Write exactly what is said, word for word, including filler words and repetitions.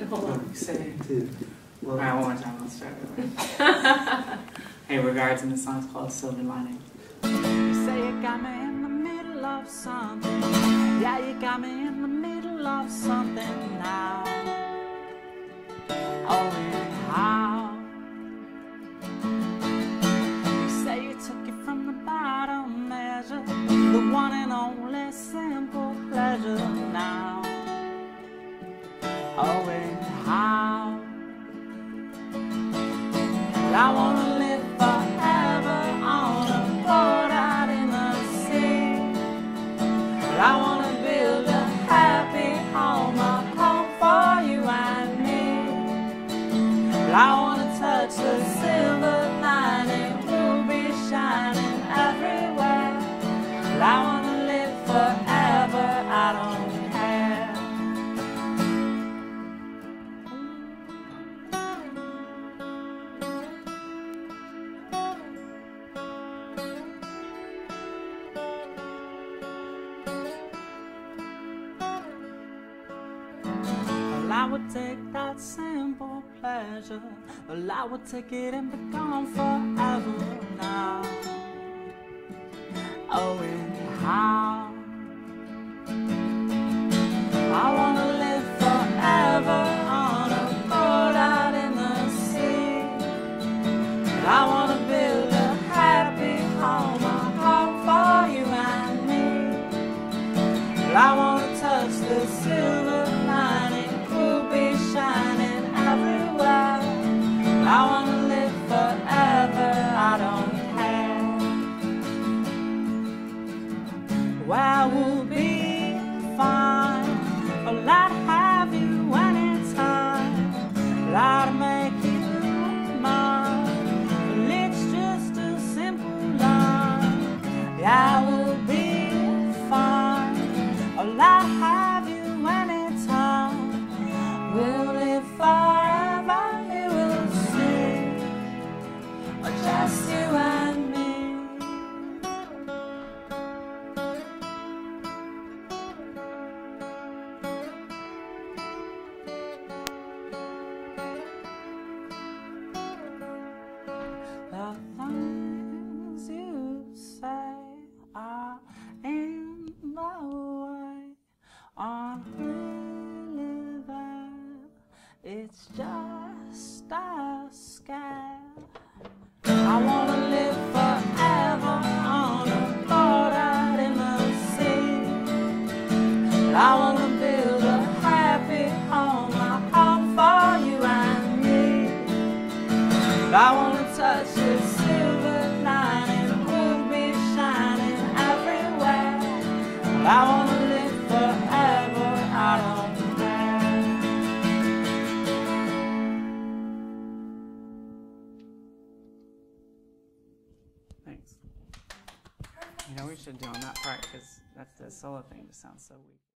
Hold on. You say Two. All right, one more time. Let's start over. Hey, regards, and the song's called Silver Lining. You say you got me in the middle of something. Yeah, you got me in the middle of something now. Oh, how? You say you took it from the bottom measure, the one and only simple pleasure now. Oh, and how? I wanna live forever on a boat out in the sea. I wanna build a happy home, a home for you and me. I wanna touch the silver lining, will be shining everywhere. I wanna live forever, I don't care. Well, I would take that simple pleasure. Well, I would take it and be gone forever now. Oh, and how? I wanna live forever on a boat out in the sea. I wanna build a happy home, a home for you and me. I wanna touch the silver lining, will be shining everywhere. I wanna live forever, I don't care. Well, we'll be fine. Well, I'd have you anytime. Well, I'd make you mine. Well, it's just a simple line. Yeah, we'll be fine. Well, I'd have you anytime. We'll live forever, you will see. Or just you and me. The things you say are in the way, aren't really there. It's just a scare. I wanna live forever on a boat out in the sea. I wanna build a happy home, a home for you and me. I wanna touch the silver lining, will be shining everywhere. I wanna live forever, I don't care. Thanks. You know, we should do on that part because that's the solo thing just sounds so weak.